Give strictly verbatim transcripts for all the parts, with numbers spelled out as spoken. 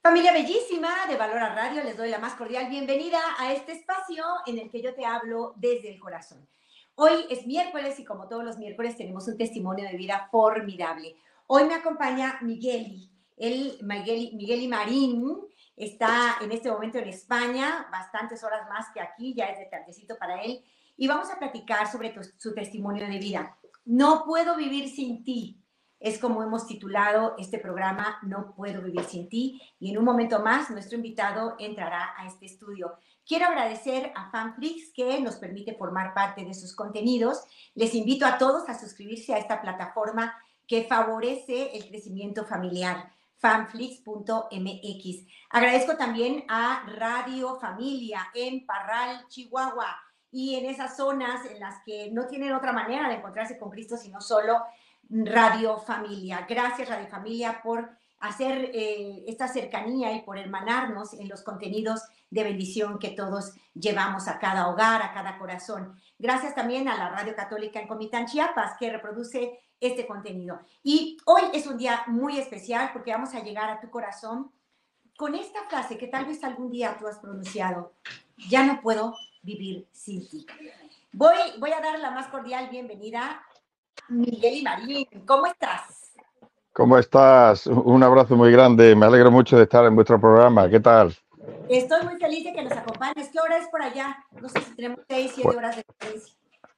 Familia bellísima de Valora Radio, les doy la más cordial bienvenida a este espacio en el que yo te hablo desde el corazón. Hoy es miércoles y como todos los miércoles tenemos un testimonio de vida formidable. Hoy me acompaña Migueli, el Migueli, Migueli Marín, está en este momento en España, bastantes horas más que aquí, ya es de tardecito para él, y vamos a platicar sobre tu, su testimonio de vida. No puedo vivir sin ti. Es como hemos titulado este programa, No puedo vivir sin ti, y en un momento más nuestro invitado entrará a este estudio. Quiero agradecer a Fanflix que nos permite formar parte de sus contenidos. Les invito a todos a suscribirse a esta plataforma que favorece el crecimiento familiar, fanflix punto m x. Agradezco también a Radio Familia en Parral, Chihuahua, y en esas zonas en las que no tienen otra manera de encontrarse con Cristo, sino solo Radio Familia. Gracias, Radio Familia, por hacer eh, esta cercanía y por hermanarnos en los contenidos de bendición que todos llevamos a cada hogar, a cada corazón. Gracias también a la Radio Católica en Comitán, Chiapas, que reproduce este contenido. Y hoy es un día muy especial porque vamos a llegar a tu corazón con esta frase que tal vez algún día tú has pronunciado: ya no puedo vivir sin ti. Voy, voy a dar la más cordial bienvenida Migueli Marín, ¿cómo estás? ¿Cómo estás? Un abrazo muy grande. Me alegro mucho de estar en vuestro programa. ¿Qué tal? Estoy muy feliz de que nos acompañes. ¿Qué hora es por allá? No sé si tenemos seis, siete Pues, horas de diferencia.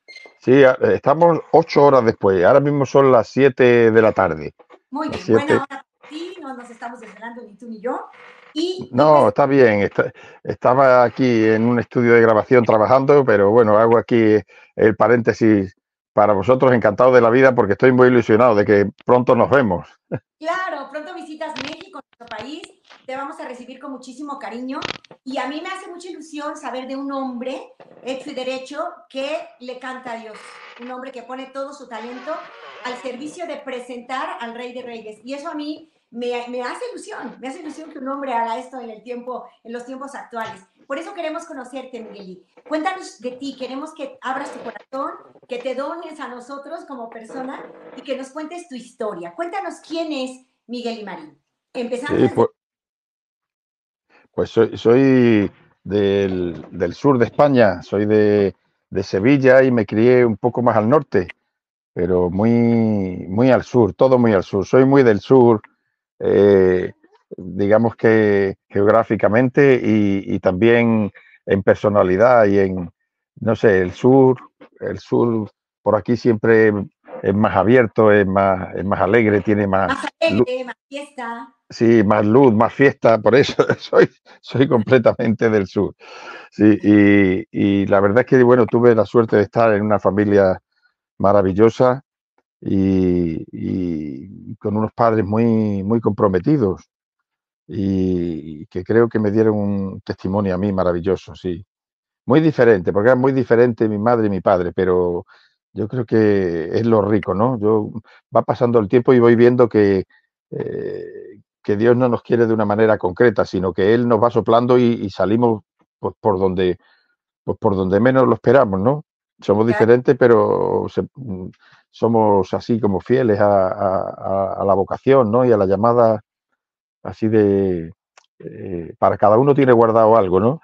sí, estamos ocho horas después. Ahora mismo son las siete de la tarde. Muy Las bien, buena siete. hora para ti. No nos estamos desvelando ni tú ni yo. Y No, empezamos. está bien. Está- estaba aquí en un estudio de grabación trabajando, pero bueno, hago aquí el paréntesis para vosotros. Encantado de la vida porque estoy muy ilusionado de que pronto nos vemos. Claro, pronto visitas México, nuestro país. Te vamos a recibir con muchísimo cariño. Y a mí me hace mucha ilusión saber de un hombre hecho y derecho que le canta a Dios. Un hombre que pone todo su talento al servicio de presentar al Rey de Reyes. Y eso a mí me, me hace ilusión. Me hace ilusión que un hombre haga esto en el tiempo, en los tiempos actuales. Por eso queremos conocerte, Migueli. Cuéntanos de ti. Queremos que abras tu corazón, que te dones a nosotros como persona y que nos cuentes tu historia. Cuéntanos quién es Migueli Marín. Empezando Sí, desde... pues, pues soy, soy del, del sur de España, soy de, de Sevilla y me crié un poco más al norte, pero muy, muy al sur, todo muy al sur. Soy muy del sur, eh, digamos que geográficamente y, y también en personalidad y en, no sé, el sur, el sur por aquí siempre es más abierto, es más, es más alegre, tiene más Más luz, alegre, más fiesta. sí, más luz, más fiesta, por eso soy, soy completamente del sur. Sí, y, y la verdad es que, bueno, tuve la suerte de estar en una familia maravillosa y, y con unos padres muy, muy comprometidos y que creo que me dieron un testimonio a mí maravilloso, sí. Muy diferente, porque eran muy diferentes mi madre y mi padre, pero yo creo que es lo rico, ¿no? Yo va pasando el tiempo y voy viendo que, eh, que Dios no nos quiere de una manera concreta, sino que Él nos va soplando y, y salimos pues, por donde, pues, por donde menos lo esperamos, ¿no? Somos diferentes, pero se, somos así como fieles a, a, a, la vocación, ¿no? Y a la llamada así de... Eh, para cada uno tiene guardado algo, ¿no?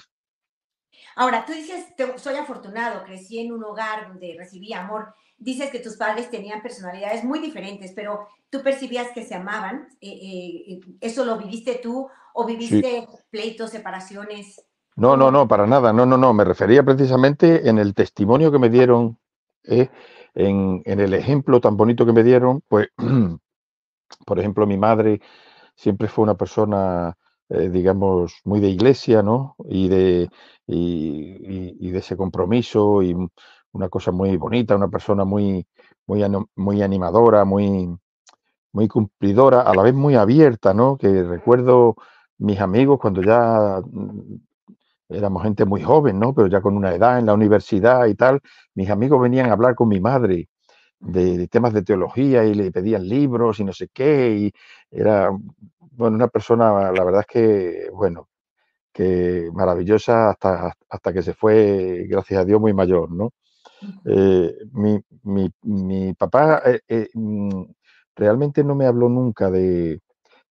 Ahora, tú dices, te, soy afortunado, crecí en un hogar donde recibí amor. Dices que tus padres tenían personalidades muy diferentes, pero tú percibías que se amaban. Eh, eh, ¿Eso lo viviste tú o Sí. viviste pleitos, separaciones? No, no, ¿Cómo? no, para nada. No, no, no. Me refería precisamente en el testimonio que me dieron, eh, en, en el ejemplo tan bonito que me dieron. Pues, por ejemplo, mi madre siempre fue una persona, eh, digamos, muy de iglesia, ¿no? Y de, y, y- y de ese compromiso y una cosa muy bonita, una persona muy, muy, ano- muy animadora, muy, muy cumplidora, a la vez muy abierta, ¿no? Que recuerdo mis amigos cuando ya mm, éramos gente muy joven, ¿no? Pero ya con una edad en la universidad y tal, mis amigos venían a hablar con mi madre de, de temas de teología y le pedían libros y no sé qué, y era, bueno, una persona, la verdad es que, bueno, que maravillosa hasta, hasta que se fue, gracias a Dios, muy mayor, ¿no? Eh, mi, mi, mi papá eh, eh, mm, realmente no me habló nunca de,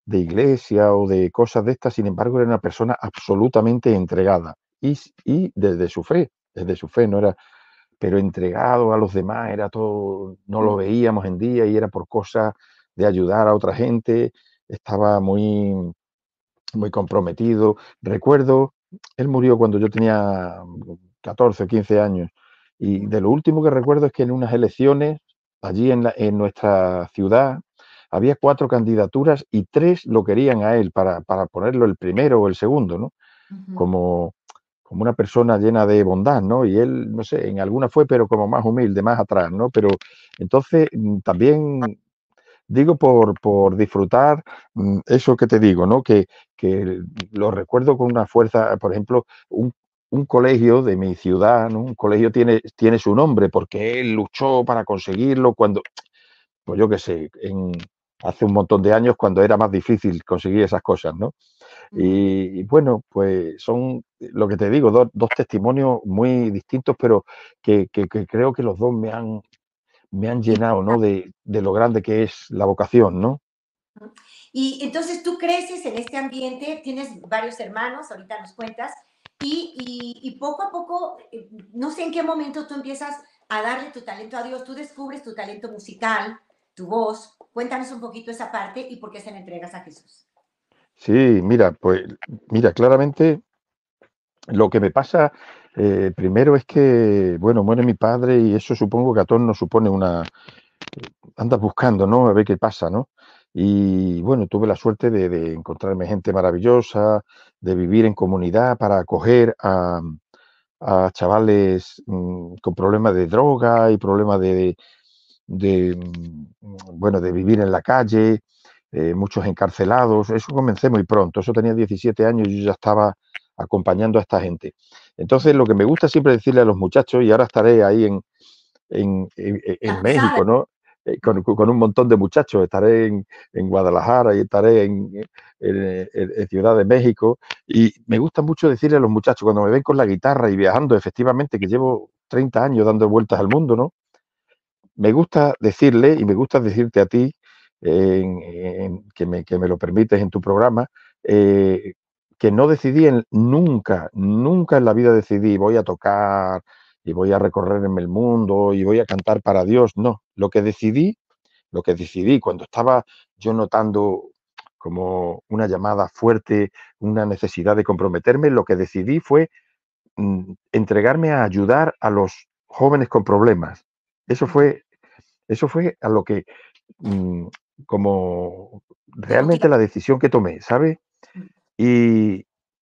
de iglesia o de cosas de estas, sin embargo, era una persona absolutamente entregada y, y desde su fe, desde su fe, no era, pero entregado a los demás, era todo, no lo veíamos en día y era por cosas de ayudar a otra gente, estaba muy, muy comprometido. Recuerdo, él murió cuando yo tenía catorce o quince años y de lo último que recuerdo es que en unas elecciones allí en, la, en nuestra ciudad había cuatro candidaturas y tres lo querían a él para, para ponerlo el primero o el segundo, ¿no? Ujú. Como, como una persona llena de bondad, ¿no? Y él, no sé, en alguna fue, pero como más humilde, más atrás, ¿no? Pero entonces mm, también digo por, por disfrutar mm, eso que te digo, ¿no? Que, que lo recuerdo con una fuerza, por ejemplo, un, un colegio de mi ciudad, ¿no? Un colegio tiene, tiene su nombre porque él luchó para conseguirlo cuando, pues yo qué sé, en, hace un montón de años cuando era más difícil conseguir esas cosas, ¿no? Ujú. Y, y bueno, pues son lo que te digo, dos, dos testimonios muy distintos, pero que, que, que creo que los dos me han, me han llenado, ¿no? De, de lo grande que es la vocación, ¿no? Y entonces tú creces en este ambiente, tienes varios hermanos, ahorita nos cuentas, y, y, y poco a poco, eh, no sé en qué momento tú empiezas a darle tu talento a Dios, tú descubres tu talento musical, tu voz. Cuéntanos un poquito esa parte y por qué se la entregas a Jesús. Sí, mira, pues mira, claramente lo que me pasa eh, primero es que, bueno, muere mi padre y eso supongo que a todos nos supone una, andas buscando, ¿no? A ver qué pasa, ¿no? Y bueno, tuve la suerte de, de encontrarme gente maravillosa, de vivir en comunidad para acoger a, a chavales mm, con problemas de droga y problemas de, de, mm, bueno, de vivir en la calle, eh, muchos encarcelados. Eso comencé muy pronto, eso tenía diecisiete años y yo ya estaba acompañando a esta gente. Entonces, lo que me gusta siempre decirle a los muchachos, y ahora estaré ahí en, en, en, La en posada. México, ¿no? Eh, Con, con, un montón de muchachos, estaré en, en Guadalajara y estaré en, en, en, Ciudad de México y me gusta mucho decirle a los muchachos cuando me ven con la guitarra y viajando, efectivamente que llevo treinta años dando vueltas al mundo, ¿no? Me gusta decirle y me gusta decirte a ti en, en, que, me, que me lo permites en tu programa, eh, que no decidí en, nunca, nunca en la vida decidí voy a tocar y voy a recorrerme el mundo y voy a cantar para Dios. No, lo que decidí, lo que decidí cuando estaba yo notando como una llamada fuerte, una necesidad de comprometerme, lo que decidí fue mm, entregarme a ayudar a los jóvenes con problemas. Eso fue, eso fue a lo que mm, como Te motiva. realmente la decisión que tomé, ¿sabes? Y,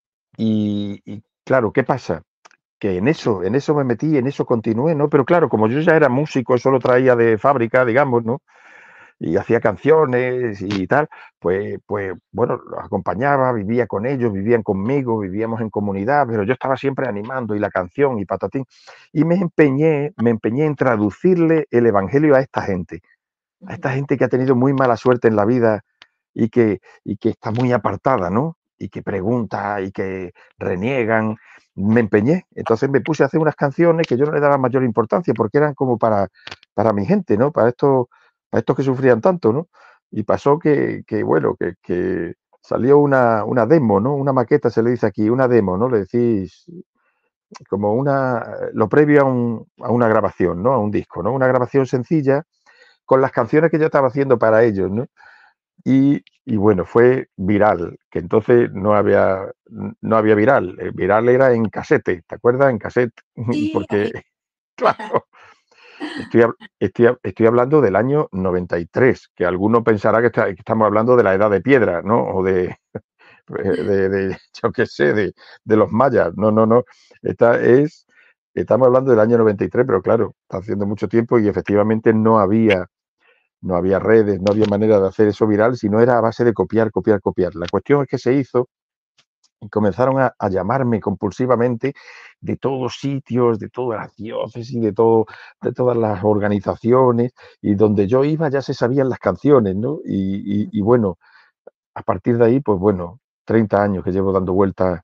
y, y, claro, ¿qué pasa? Que en eso, en eso me metí, en eso continué, ¿no? Pero claro, como yo ya era músico, eso lo traía de fábrica, digamos, ¿no? Y hacía canciones y tal, pues, pues bueno, los acompañaba, vivía con ellos, vivían conmigo, vivíamos en comunidad, pero yo estaba siempre animando y la canción y patatín. Y me empeñé, me empeñé en traducirle el evangelio a esta gente, a esta gente que ha tenido muy mala suerte en la vida y que, y que está muy apartada, ¿no? Y que pregunta y que reniegan. Me empeñé, entonces me puse a hacer unas canciones que yo no le daba mayor importancia porque eran como para, para mi gente, ¿no? Para estos, para estos que sufrían tanto, ¿no? Y pasó que, que bueno, que, que salió una, una demo, ¿no? Una maqueta se le dice aquí, una demo, ¿no? Le decís como una, lo previo a, un, a una grabación, ¿no? A un disco, ¿no? Una grabación sencilla con las canciones que yo estaba haciendo para ellos, ¿no? Y, y, bueno, fue viral, que entonces no había, no había viral, el viral era en casete, ¿te acuerdas? En cassette, Sí, porque, claro, estoy, estoy, estoy hablando del año noventa y tres, que alguno pensará que, está, que estamos hablando de la edad de piedra, ¿no? O de, de, de yo qué sé, de, de los mayas, no, no, no, esta es, estamos hablando del año noventa y tres, pero claro, está haciendo mucho tiempo y efectivamente no había no había redes, no había manera de hacer eso viral, sino era a base de copiar, copiar, copiar. La cuestión es que se hizo y comenzaron a, a llamarme compulsivamente de todos sitios, de todas las diócesis, de, todo, de todas las organizaciones, y donde yo iba ya se sabían las canciones, ¿no? Y, y, y bueno, a partir de ahí, pues bueno, treinta años que llevo dando vueltas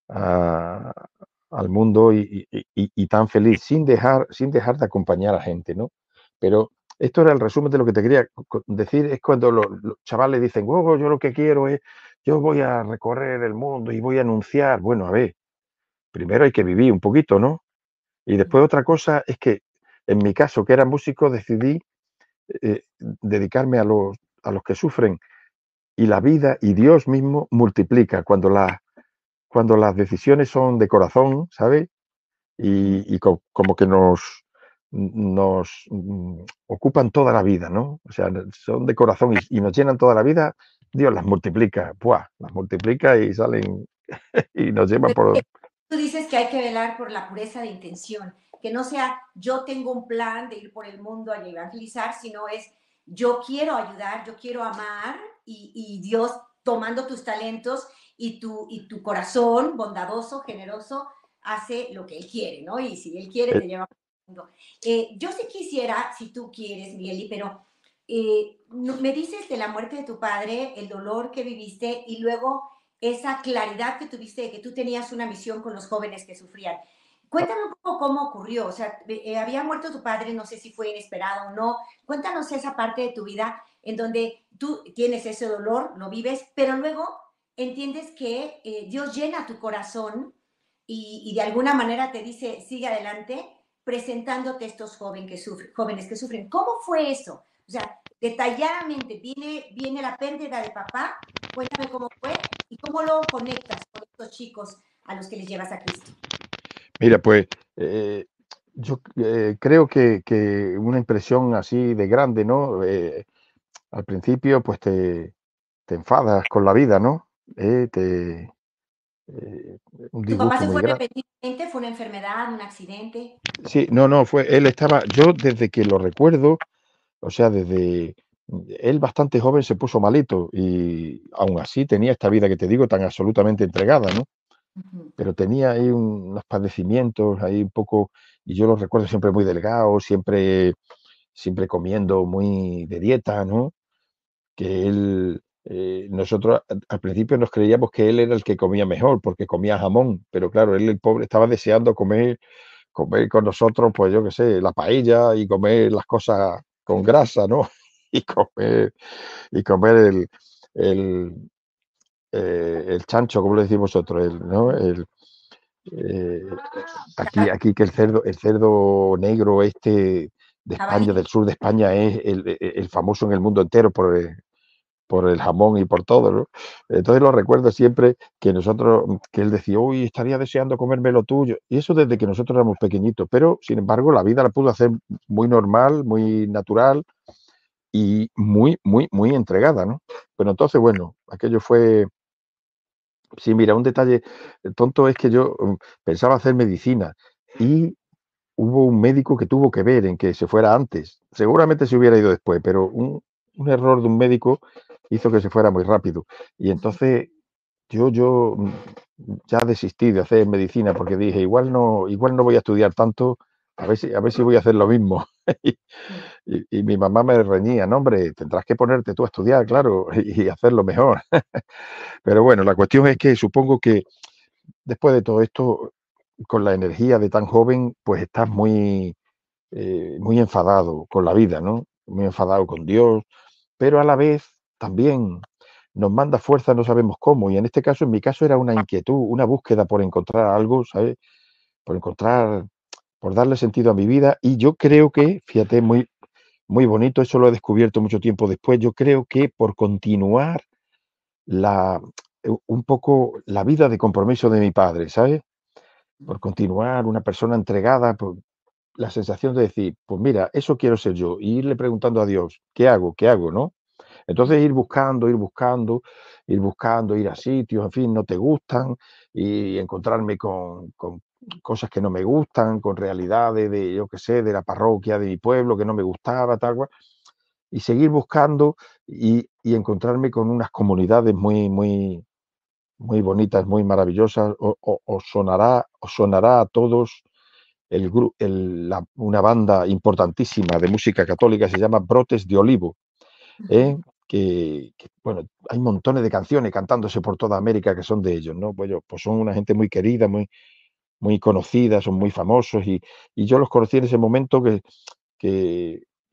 a, al mundo y, y, y, y, tan feliz, sin dejar, sin dejar de acompañar a gente, ¿no? Pero esto era el resumen de lo que te quería decir, es cuando los, los chavales dicen, oh, yo lo que quiero es, yo voy a recorrer el mundo y voy a anunciar. Bueno, a ver, primero hay que vivir un poquito, ¿no? Y después otra cosa es que, en mi caso, que era músico, decidí eh, dedicarme a los, a los que sufren y la vida y Dios mismo multiplica cuando, la, cuando las decisiones son de corazón, ¿sabes? Y, y co como que nos, nos mm, ocupan toda la vida, ¿no? O sea, son de corazón y, y nos llenan toda la vida, Dios las multiplica, ¡buah! Las multiplica y salen y nos llevan Pero por... tú dices que hay que velar por la pureza de intención, que no sea yo tengo un plan de ir por el mundo a evangelizar, sino es yo quiero ayudar, yo quiero amar y, y Dios tomando tus talentos y tu, y tu corazón bondadoso, generoso, hace lo que Él quiere, ¿no? Y si Él quiere, eh, te lleva por el mundo. Eh, yo sí quisiera, si tú quieres, Migueli, pero eh, me dices de la muerte de tu padre, el dolor que viviste y luego esa claridad que tuviste de que tú tenías una misión con los jóvenes que sufrían. Cuéntame un poco cómo ocurrió, o sea, eh, había muerto tu padre, no sé si fue inesperado o no. Cuéntanos esa parte de tu vida en donde tú tienes ese dolor, lo vives, pero luego entiendes que eh, Dios llena tu corazón y, y, de alguna manera te dice, sigue adelante, presentándote estos jóvenes que sufren, jóvenes que sufren. ¿Cómo fue eso? O sea, detalladamente, viene, viene la pérdida de papá, cuéntame cómo fue y cómo lo conectas con estos chicos a los que les llevas a Cristo. Mira, pues eh, yo eh, creo que, que, una impresión así de grande, ¿no? Eh, al principio, pues te, te, enfadas con la vida, ¿no? Eh, te, eh, un ¿Tu papá disgusto se muy fue grande. repentinamente? ¿Fue una enfermedad, un accidente? Sí, no, no, fue, él estaba, yo desde que lo recuerdo, o sea, desde, él bastante joven se puso malito y aún así tenía esta vida que te digo tan absolutamente entregada, ¿no? Uh -huh. Pero tenía ahí un, unos padecimientos, ahí un poco, y yo lo recuerdo siempre muy delgado, siempre, siempre comiendo muy de dieta, ¿no? Que él, eh, nosotros al principio nos creíamos que él era el que comía mejor, porque comía jamón, pero claro, él el pobre estaba deseando comer, comer con nosotros, pues yo qué sé, la paella y comer las cosas con grasa, ¿no? Y comer, y comer el, el, eh, el chancho, como lo decís vosotros, el, ¿no? El, eh, aquí, aquí que el cerdo, el cerdo negro este de Jabalí. España, del sur de España, es el, el famoso en el mundo entero por el, por el jamón y por todo, ¿no? Entonces lo recuerdo siempre que nosotros, que él decía, uy, estaría deseando comerme lo tuyo. Y eso desde que nosotros éramos pequeñitos, pero sin embargo la vida la pudo hacer muy normal, muy natural y muy, muy, muy entregada, ¿no? Pero entonces, bueno, aquello fue... Sí, mira, un detalle tonto es que yo um, pensaba hacer medicina y hubo un médico que tuvo que ver en que se fuera antes. Seguramente se hubiera ido después, pero un, un error de un médico hizo que se fuera muy rápido. Y entonces yo, yo mm, ya desistí de hacer medicina porque dije, igual no, igual no voy a estudiar tanto, a ver si, a ver si voy a hacer lo mismo. y, y, y mi mamá me reñía, no, hombre, tendrás que ponerte tú a estudiar, claro, y, y hacerlo mejor. Pero bueno, la cuestión es que supongo que después de todo esto, con la energía de tan joven, pues estás muy, eh, muy enfadado con la vida, ¿no? Muy enfadado con Dios, pero a la vez también nos manda fuerza, no sabemos cómo. Y en este caso, en mi caso, era una inquietud, una búsqueda por encontrar algo, ¿sabes? Por encontrar, por darle sentido a mi vida. Y yo creo que, fíjate, muy, muy bonito, eso lo he descubierto mucho tiempo después, yo creo que por continuar la, un poco la vida de compromiso de mi padre, ¿sabes? Por continuar una persona entregada, por la sensación de decir, pues mira, eso quiero ser yo, y irle preguntando a Dios, ¿qué hago? ¿Qué hago? ¿No? Entonces ir buscando, ir buscando, ir buscando, ir a sitios, en fin, no te gustan, y encontrarme con, con cosas que no me gustan, con realidades de, yo qué sé, de la parroquia de mi pueblo que no me gustaba, tal cual, y seguir buscando y, y encontrarme con unas comunidades muy, muy, muy bonitas, muy maravillosas. O, o, os sonará, os sonará a todos el, gru- el- la- una banda importantísima de música católica, se llama Brotes de Olivo, ¿eh? Que, que, bueno, hay montones de canciones cantándose por toda América que son de ellos, ¿no? Pues, yo- pues son una gente muy querida, muy, muy conocida, son muy famosos y, y yo los conocí en ese momento que, que,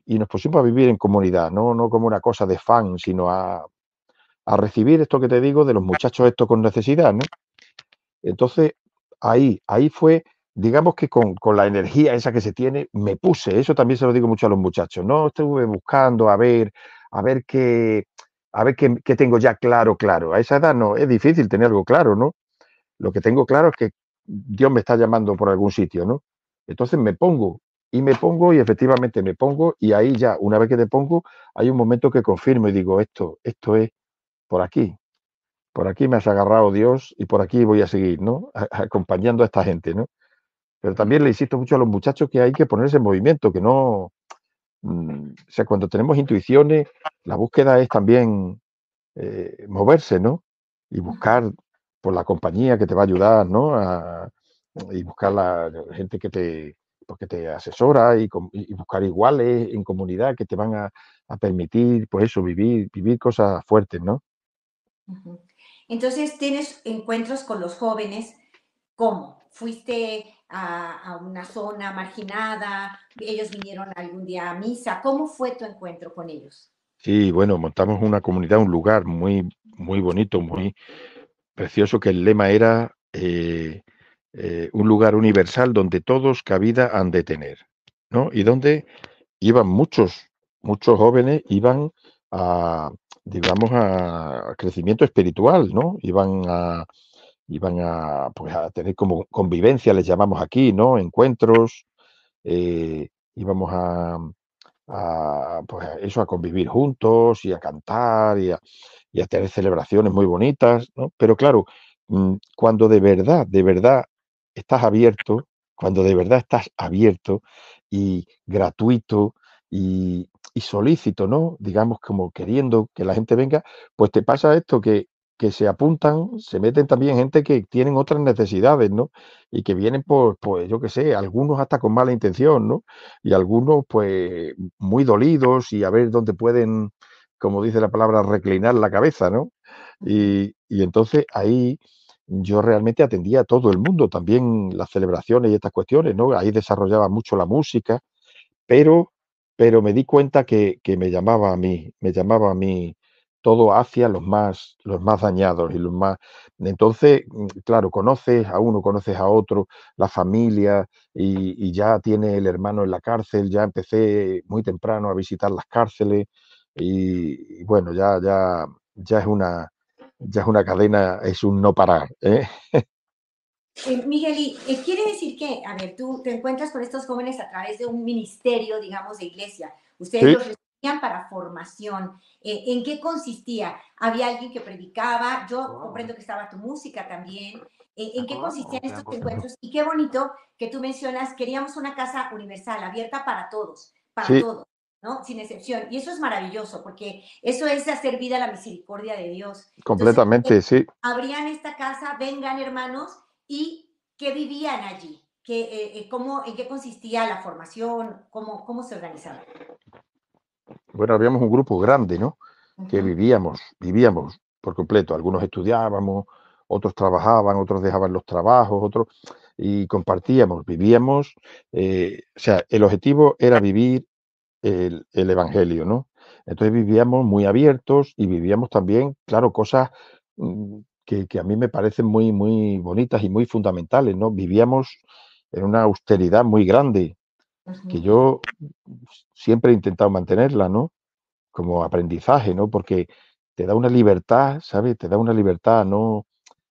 y nos pusimos a vivir en comunidad, no, no como una cosa de fan, sino a, a recibir esto que te digo de los muchachos estos con necesidad, ¿no? Entonces, ahí, ahí fue, digamos que con, con la energía esa que se tiene, me puse, eso también se lo digo mucho a los muchachos, no estuve buscando a ver, a ver qué, a ver qué, qué tengo ya claro, claro. A esa edad no, es difícil tener algo claro, ¿no? Lo que tengo claro es que Dios me está llamando por algún sitio, ¿no? Entonces me pongo, y me pongo, y efectivamente me pongo, y ahí ya, una vez que te pongo, hay un momento que confirmo y digo, esto, esto es por aquí, por aquí me has agarrado Dios y por aquí voy a seguir, ¿no? A- acompañando a esta gente, ¿no? Pero también le insisto mucho a los muchachos que hay que ponerse en movimiento, que no, mm, o sea, cuando tenemos intuiciones, la búsqueda es también eh, moverse, ¿no? Y Ujú. buscar por la compañía que te va a ayudar, ¿no? A- y buscar la gente que te, pues, que te asesora y, com- y buscar iguales en comunidad que te van a, a permitir, pues eso, vivir, vivir cosas fuertes, ¿no? Ujú. Entonces, tienes encuentros con los jóvenes. ¿Cómo? ¿Fuiste a, a una zona marginada? ¿Ellos vinieron algún día a misa? ¿Cómo fue tu encuentro con ellos? Sí, bueno, montamos una comunidad, un lugar muy, muy bonito, muy precioso, que el lema era eh, eh, un lugar universal donde todos cabida han de tener, ¿no? Y donde iban muchos, muchos jóvenes, iban a, digamos, a crecimiento espiritual, ¿no? Iban a, iban a, pues, a tener como convivencia, les llamamos aquí, ¿no? Encuentros, eh, íbamos a, a, pues, a eso, a convivir juntos y a cantar y a, y a tener celebraciones muy bonitas, ¿no? Pero claro, mm, cuando de verdad, de verdad estás abierto, cuando de verdad estás abierto y gratuito y, y solícito, ¿no? Digamos, como queriendo que la gente venga, pues te pasa esto que, que se apuntan, se meten también gente que tienen otras necesidades, ¿no? Y que vienen por, pues yo qué sé, algunos hasta con mala intención, ¿no? Y algunos pues muy dolidos y a ver dónde pueden, como dice la palabra, reclinar la cabeza, ¿no? Ujú. Y, y entonces ahí yo realmente atendía a todo el mundo, también las celebraciones y estas cuestiones, ¿no? Ahí desarrollaba mucho la música, pero, pero me di cuenta que, que me llamaba a mí, me llamaba a mí todo hacia los más, los más dañados y los más. Entonces, mm, claro, conoces a uno, conoces a otro, la familia, y, y ya tiene el hermano en la cárcel, ya empecé muy temprano a visitar las cárceles, y, y bueno, ya, ya, ya es una, ya es una cadena, es un no parar, ¿eh? Eh, Miguel, eh, quiere decir que, a ver, tú te encuentras con estos jóvenes a través de un ministerio, digamos, de iglesia. Ustedes Sí, los recibían para formación. Eh, ¿En qué consistía? ¿Había alguien que predicaba? Yo comprendo que estaba tu música también. Eh, ¿En qué consistían estos encuentros? Y qué bonito que tú mencionas, queríamos una casa universal, abierta para todos, para sí, todos, ¿no? Sin excepción. Y eso es maravilloso, porque eso es hacer vida a la misericordia de Dios. Entonces, completamente, sí. abrían esta casa, vengan hermanos, y qué vivían allí, ¿Qué, eh, eh, cómo, en qué consistía la formación, cómo, cómo se organizaba. Bueno, habíamos un grupo grande, ¿no? Uh Que -huh. vivíamos, vivíamos por completo. Algunos estudiábamos, otros trabajaban, otros dejaban los trabajos, otros y compartíamos, vivíamos. Eh, o sea, el objetivo era vivir el, el Evangelio, ¿no? Entonces vivíamos muy abiertos y vivíamos también, claro, cosas mm, que, que a mí me parecen muy, muy bonitas y muy fundamentales, ¿no? Vivíamos en una austeridad muy grande Uh que -huh. yo siempre he intentado mantenerla, ¿no? Como aprendizaje, ¿no? Porque te da una libertad, ¿sabes? Te da una libertad a no,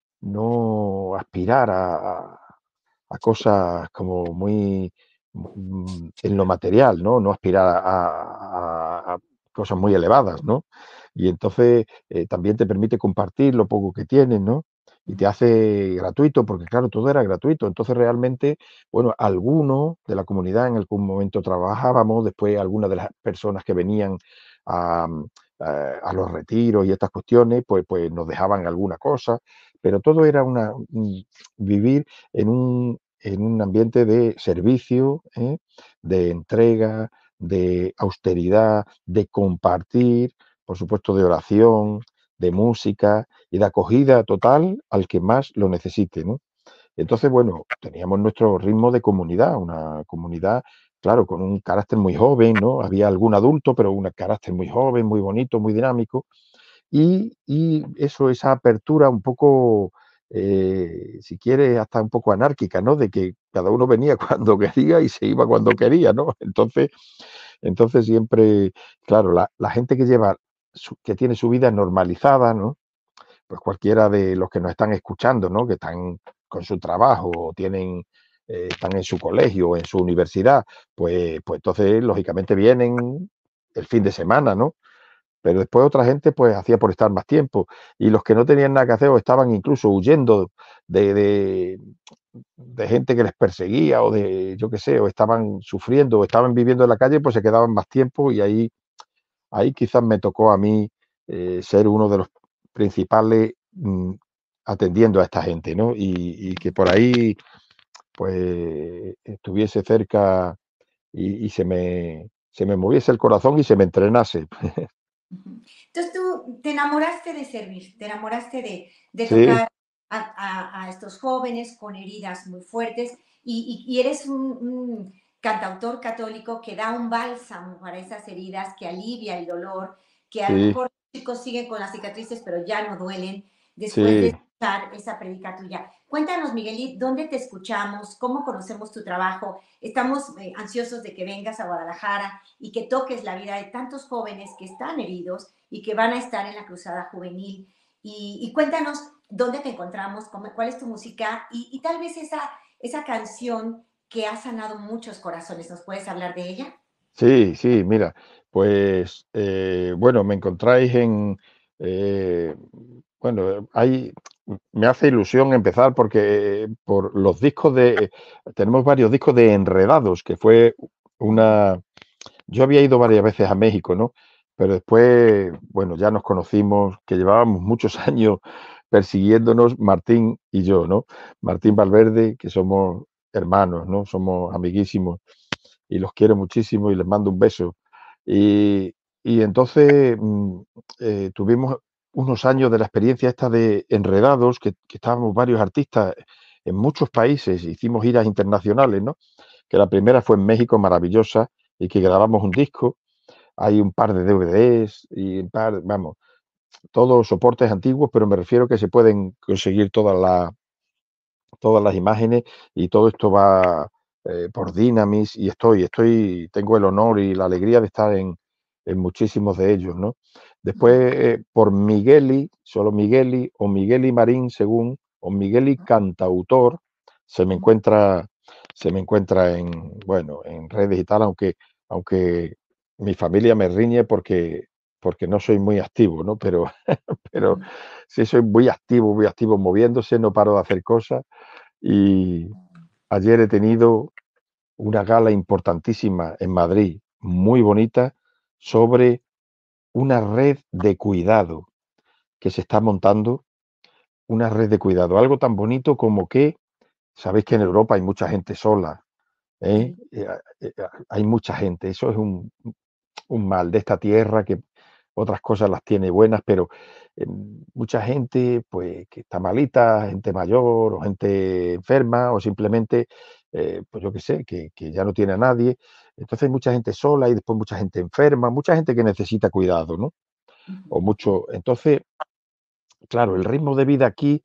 no aspirar a, a- a cosas como muy mm, en lo material, ¿no? No aspirar a, a- a cosas muy elevadas, ¿no? Y entonces eh, también te permite compartir lo poco que tienes, ¿no? Y te hace gratuito, porque claro, todo era gratuito. Entonces realmente, bueno, algunos de la comunidad en algún momento trabajábamos, después algunas de las personas que venían a, a- a los retiros y estas cuestiones, pues, pues nos dejaban alguna cosa, pero todo era una, un- vivir en un, en un ambiente de servicio, ¿eh? De entrega, de austeridad, de compartir, por supuesto, de oración, de música y de acogida total al que más lo necesite, ¿no? Entonces, bueno, teníamos nuestro ritmo de comunidad, una comunidad claro, con un carácter muy joven, ¿no? Había algún adulto, pero un carácter muy joven, muy bonito, muy dinámico. Y, y eso, esa apertura un poco, eh, si quieres, hasta un poco anárquica, ¿no? De que cada uno venía cuando quería y se iba cuando quería, ¿no? Entonces, entonces siempre, claro, la, la gente que lleva, su- que tiene su vida normalizada, ¿no? Pues cualquiera de los que nos están escuchando, ¿no? Que están con su trabajo o tienen, eh, están en su colegio o en su universidad, pues, pues entonces, lógicamente, vienen el fin de semana, ¿no? Pero después otra gente pues hacía por estar más tiempo y los que no tenían nada que hacer o estaban incluso huyendo de, de, de gente que les perseguía o de, yo qué sé, o estaban sufriendo o estaban viviendo en la calle, pues se quedaban más tiempo y ahí, ahí quizás me tocó a mí eh, ser uno de los principales mm, atendiendo a esta gente, ¿no? Y, y que por ahí pues estuviese cerca y, y se me, se me moviese el corazón y se me entrenase. Ujú. Entonces tú te enamoraste de servir, te enamoraste de, de Sí, tocar a, a- a estos jóvenes con heridas muy fuertes y, y- y eres un, un cantautor católico que da un bálsamo para esas heridas, que alivia el dolor, que a lo sí, mejor los chicos siguen con las cicatrices pero ya no duelen después de sí. escuchar esa predica tuya. Cuéntanos, Miguelito, ¿dónde te escuchamos? ¿Cómo conocemos tu trabajo? Estamos eh, ansiosos de que vengas a Guadalajara y que toques la vida de tantos jóvenes que están heridos y que van a estar en la Cruzada Juvenil. Y, y cuéntanos dónde te encontramos, cómo, cuál es tu música y, y tal vez esa, esa canción que ha sanado muchos corazones. ¿Nos puedes hablar de ella? Sí, sí, mira, pues eh, bueno, me encontráis en, eh, bueno, hay, me hace ilusión empezar porque por los discos de, tenemos varios discos de Enredados, que fue una, yo había ido varias veces a México, ¿no? Pero después, bueno, ya nos conocimos, que llevábamos muchos años persiguiéndonos, Martín y yo, ¿no? Martín Valverde, que somos hermanos, ¿no? Somos amiguísimos y los quiero muchísimo y les mando un beso. Y, y entonces mm, eh, tuvimos unos años de la experiencia esta de Enredados, que, que estábamos varios artistas en muchos países, hicimos giras internacionales, ¿no? Que la primera fue en México, maravillosa, y que grabamos un disco, hay un par de D V Ds y un par, vamos, todos soportes antiguos, pero me refiero que se pueden conseguir todas las todas las imágenes y todo esto va eh, por Dynamis y estoy, estoy, tengo el honor y la alegría de estar en, en muchísimos de ellos, ¿no? Después, eh, por Migueli, solo Migueli o Migueli Marín, según, o Migueli Cantautor, se me encuentra, se me encuentra en, bueno, en redes y tal, aunque, aunque mi familia me riñe porque, porque no soy muy activo, ¿no? Pero, pero sí soy muy activo, muy activo moviéndose, no paro de hacer cosas y ayer he tenido una gala importantísima en Madrid, muy bonita, sobre una red de cuidado que se está montando, una red de cuidado, algo tan bonito como que, sabéis que en Europa hay mucha gente sola, ¿eh? Sí. Eh, eh, hay mucha gente, eso es un, un mal de esta tierra que otras cosas las tiene buenas, pero eh, mucha gente pues que está malita, gente mayor o gente enferma o simplemente, eh, pues yo qué sé, que, que ya no tiene a nadie. Entonces hay mucha gente sola y después mucha gente enferma, mucha gente que necesita cuidado, ¿no? O mucho. Entonces, claro, el ritmo de vida aquí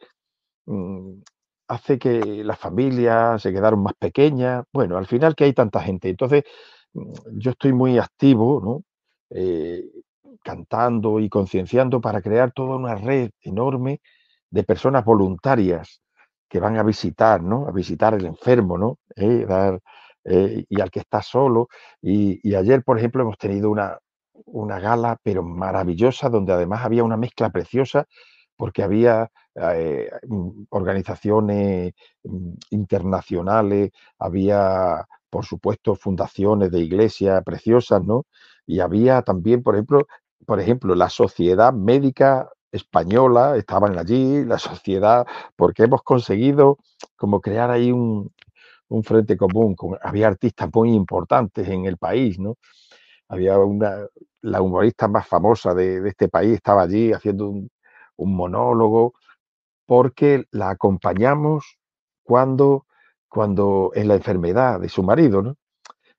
mm, hace que las familias se quedaron más pequeñas. Bueno, al final que hay tanta gente. Entonces, mm, yo estoy muy activo, ¿no? Eh, cantando y concienciando para crear toda una red enorme de personas voluntarias que van a visitar, ¿no? A visitar al enfermo, ¿no? Eh, dar, eh, y al que está solo. Y, y ayer, por ejemplo, hemos tenido una, una gala, pero maravillosa, donde además había una mezcla preciosa, porque había eh, mm, organizaciones mm, internacionales, había, por supuesto, fundaciones de iglesias preciosas, ¿no? Y había también, por ejemplo, por ejemplo, la Sociedad Médica Española estaban allí, la sociedad, porque hemos conseguido como crear ahí un, un frente común. Con, había artistas muy importantes en el país, ¿no? Había una, la humorista más famosa de, de este país estaba allí haciendo un, un monólogo porque la acompañamos cuando, cuando en la enfermedad de su marido, ¿no?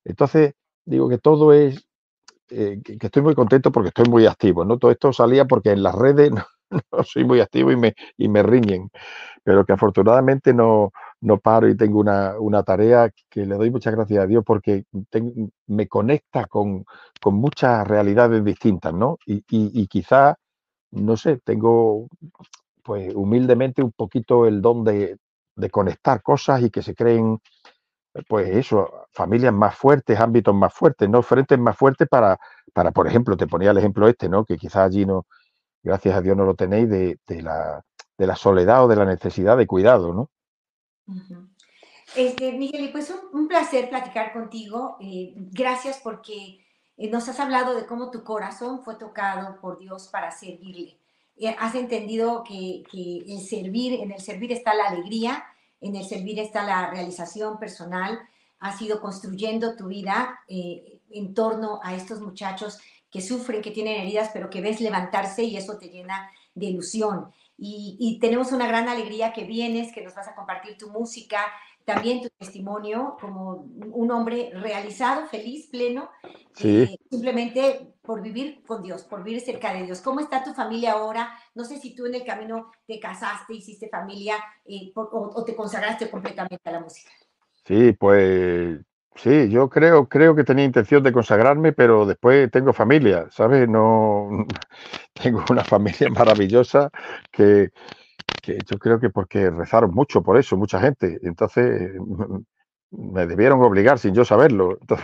Entonces, digo que todo es, eh, que, que estoy muy contento porque estoy muy activo, ¿no? Todo esto salía porque en las redes no, no soy muy activo y me, y me riñen, pero que afortunadamente no, no paro y tengo una, una tarea que le doy muchas gracias a Dios porque ten- me conecta con, con muchas realidades distintas, ¿no? Y, y, y quizá, no sé, tengo pues humildemente un poquito el don de, de conectar cosas y que se creen, pues eso, familias más fuertes, ámbitos más fuertes, ¿no? Frentes más fuertes para, para, por ejemplo, te ponía el ejemplo este, ¿no? Que quizás allí no, gracias a Dios no lo tenéis, de, de la, de la soledad o de la necesidad de cuidado, ¿no? Ujú. Este, Miguel, y pues un, un placer platicar contigo. Eh, gracias porque eh, nos has hablado de cómo tu corazón fue tocado por Dios para servirle. Eh, has entendido que, que el servir, en el servir está la alegría, en el servir está la realización personal. Has ido construyendo tu vida eh, en torno a estos muchachos que sufren, que tienen heridas, pero que ves levantarse y eso te llena de ilusión. Y, y tenemos una gran alegría que vienes, que nos vas a compartir tu música, también tu testimonio como un hombre realizado, feliz, pleno, Sí, eh, simplemente por vivir con Dios, por vivir cerca de Dios. ¿Cómo está tu familia ahora? No sé si tú en el camino te casaste, hiciste familia eh, por, o, o te consagraste completamente a la música. sí, pues sí, yo creo, creo que tenía intención de consagrarme, pero después tengo familia, ¿sabes? No, tengo una familia maravillosa que, que yo creo que porque rezaron mucho por eso, mucha gente. Entonces me debieron obligar sin yo saberlo. Entonces,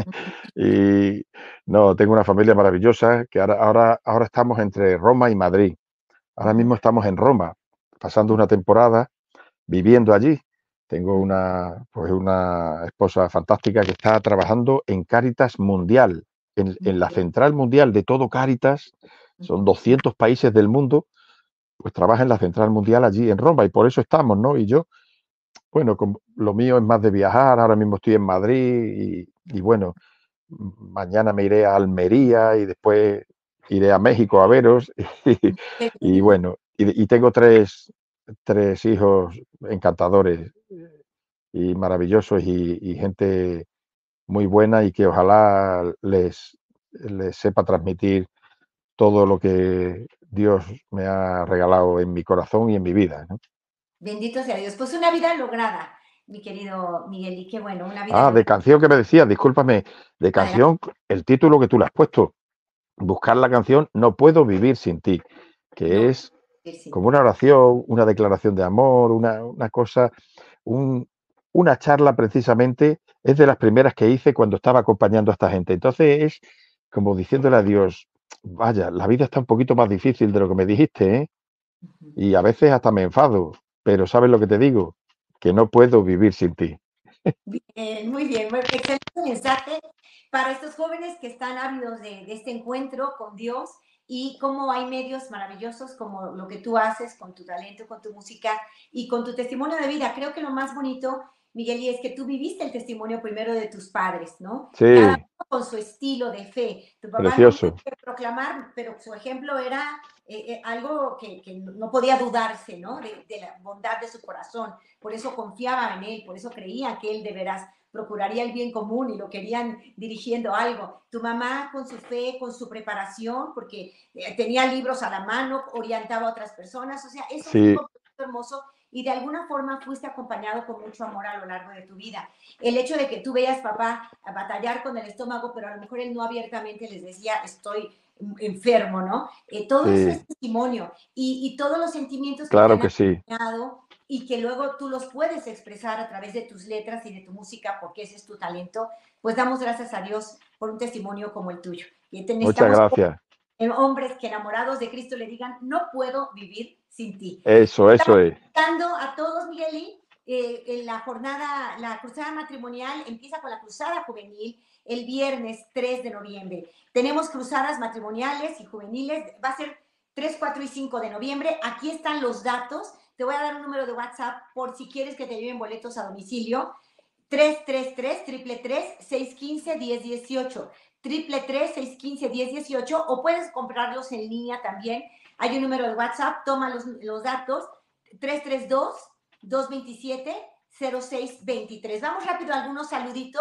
y no, tengo una familia maravillosa que ahora, ahora, ahora estamos entre Roma y Madrid. Ahora Uh-huh, mismo estamos en Roma, pasando una temporada viviendo allí. Tengo una, pues una esposa fantástica que está trabajando en Cáritas Mundial, en, en la central mundial de todo Cáritas. Son uh-huh. doscientos países del mundo, pues trabaja en la central mundial allí en Roma y por eso estamos, ¿no? Y yo, bueno, como lo mío es más de viajar, ahora mismo estoy en Madrid y, y bueno, mañana me iré a Almería y después iré a México a veros y, Qué y bien. bueno, y, y tengo tres, tres hijos encantadores y maravillosos y, y gente muy buena y que ojalá les, les sepa transmitir todo lo que Dios me ha regalado en mi corazón y en mi vida, ¿no? Bendito sea Dios. Pues una vida lograda, mi querido Miguel, y qué bueno, una vida Ah, de lograda. canción que me decías, discúlpame, de Adelante. canción, el título que tú le has puesto, buscar la canción No puedo vivir sin ti, No que puedo es vivir sin como ti. una oración, una declaración de amor, una, una cosa, un, una charla precisamente, es de las primeras que hice cuando estaba acompañando a esta gente. Entonces es como diciéndole a Dios, vaya, la vida está un poquito más difícil de lo que me dijiste, ¿eh? Uh-huh. Y a veces hasta me enfado, pero ¿sabes lo que te digo? Que no puedo vivir sin ti. Bien, muy bien, muy, excelente mensaje para estos jóvenes que están ávidos de, de este encuentro con Dios y cómo hay medios maravillosos como lo que tú haces con tu talento, con tu música y con tu testimonio de vida. Creo que lo más bonito, Miguel, y es que tú viviste el testimonio primero de tus padres, ¿no? Cada Sí, uno con su estilo de fe. Tu papá no precioso. puede proclamar, pero su ejemplo era eh, eh, algo que, que, no podía dudarse, ¿no? De, de la bondad de su corazón, por eso confiaban en él, por eso creían que él de veras procuraría el bien común y lo querían dirigiendo algo. Tu mamá con su fe, con su preparación, porque eh, tenía libros a la mano, orientaba a otras personas, o sea, eso fue un Sí, compromiso hermoso y de alguna forma fuiste acompañado con mucho amor a lo largo de tu vida. El hecho de que tú veas papá a batallar con el estómago, pero a lo mejor él no abiertamente les decía, estoy enfermo, ¿no? Eh, todo eso sí, es testimonio y, y todos los sentimientos que te claro han que sí. acompañado y que luego tú los puedes expresar a través de tus letras y de tu música porque ese es tu talento, pues damos gracias a Dios por un testimonio como el tuyo. Y Muchas necesitamos gracias. hombres que enamorados de Cristo le digan, no puedo vivir sin ti. Eso, eso es. Invitando a todos, Migueli, eh, en la jornada, la cruzada matrimonial empieza con la cruzada juvenil el viernes tres de noviembre. Tenemos cruzadas matrimoniales y juveniles, va a ser tres, cuatro y cinco de noviembre. Aquí están los datos. Te voy a dar un número de WhatsApp por si quieres que te lleven boletos a domicilio. tres tres tres, triple tres, seis uno cinco, diez dieciocho. Triple tres, seis uno cinco, diez dieciocho. O puedes comprarlos en línea también. Hay un número de WhatsApp, toma los, los datos. tres tres dos, dos dos siete, cero seis dos tres. Vamos rápido a algunos saluditos.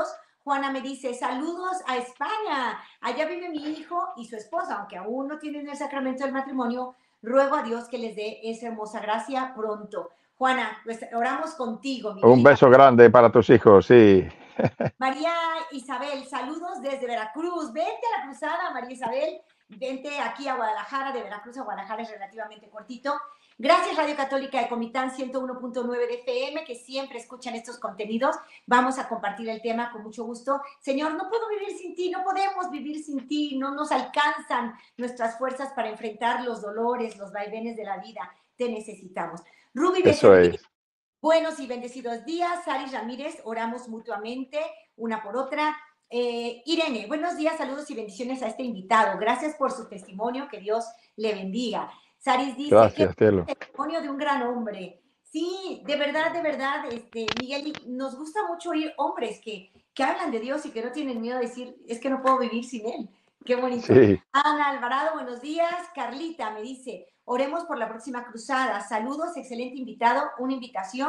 Juana me dice, saludos a España. Allá vive mi hijo y su esposa, aunque aún no tienen el sacramento del matrimonio. Ruego a Dios que les dé esa hermosa gracia pronto. Juana, pues oramos contigo, Un Miguelita. beso grande para tus hijos, sí. María Isabel, saludos desde Veracruz. Vente a la cruzada, María Isabel. Vente aquí a Guadalajara, de Veracruz a Guadalajara es relativamente cortito. Gracias Radio Católica de Comitán ciento uno punto nueve de F M, que siempre escuchan estos contenidos. Vamos a compartir el tema con mucho gusto. Señor, no puedo vivir sin ti, no podemos vivir sin ti, no nos alcanzan nuestras fuerzas para enfrentar los dolores, los vaivenes de la vida. Te necesitamos. Ruby Eso Becerril, es. buenos y bendecidos días. Sari Ramírez, oramos mutuamente, una por otra. Eh, Irene, buenos días, saludos y bendiciones a este invitado. Gracias por su testimonio, que Dios le bendiga. Saris dice, Gracias, que cielo. testimonio de un gran hombre. Sí, de verdad, de verdad, este, Miguel, nos gusta mucho oír hombres que, que hablan de Dios y que no tienen miedo de decir, es que no puedo vivir sin él. Qué bonito. Sí. Ana Alvarado, buenos días. Carlita me dice, oremos por la próxima cruzada. Saludos, excelente invitado, una invitación